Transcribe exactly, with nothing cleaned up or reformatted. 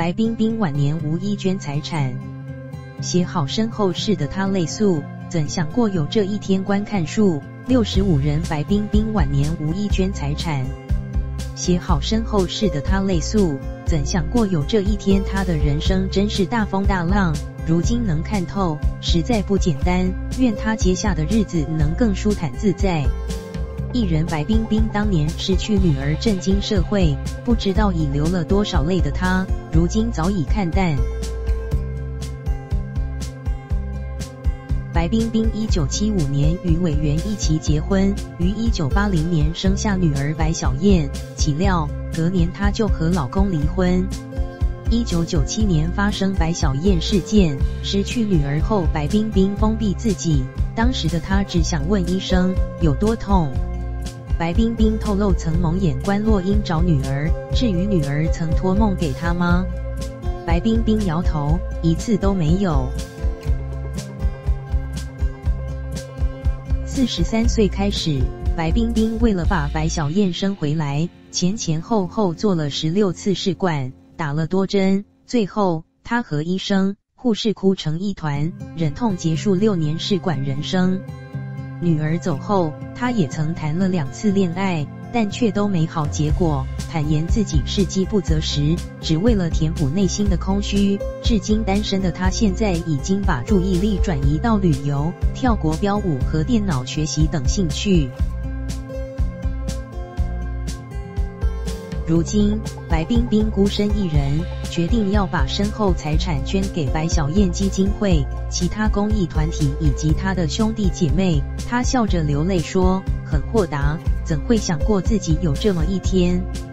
白冰冰晚年无意捐财产，写好身后事的她泪诉，怎想过有这一天？观看数六十五人。白冰冰晚年无意捐财产，写好身后事的她泪诉，怎想过有这一天？她的人生真是大风大浪，如今能看透，实在不简单。愿她接下的日子能更舒坦自在。艺人白冰冰当年失去女儿震惊社会，不知道已流了多少泪的她，如今早已看淡。白冰冰一九七五年与委员一齐结婚，于一九八零年生下女儿白小燕，岂料隔年她就和老公离婚。一九九七年发生白小燕事件，失去女儿后，白冰冰封闭自己，当时的她只想问医生有多痛。白冰冰透露曾蒙眼关洛英找女儿，至于女儿曾托梦给她吗？白冰冰摇头，一次都没有。四十三岁开始，白冰冰为了把白小燕生回来，前前后后做了十六次试管，打了多针，最后她和医生、护士哭成一团，忍痛结束六年试管人生。女儿走后，她也曾谈了两次恋爱，但却都没好结果，坦言自己是饥不择食，只为了填补内心的空虚。至今单身的她现在已经把注意力转移到旅游、跳国标舞和电脑学习等兴趣。如今，白冰冰孤身一人，决定要把身后财产捐给白小燕基金会、其他公益团体以及她的兄弟姐妹。她笑着流泪说：“很豁达，怎会想过自己有这么一天？”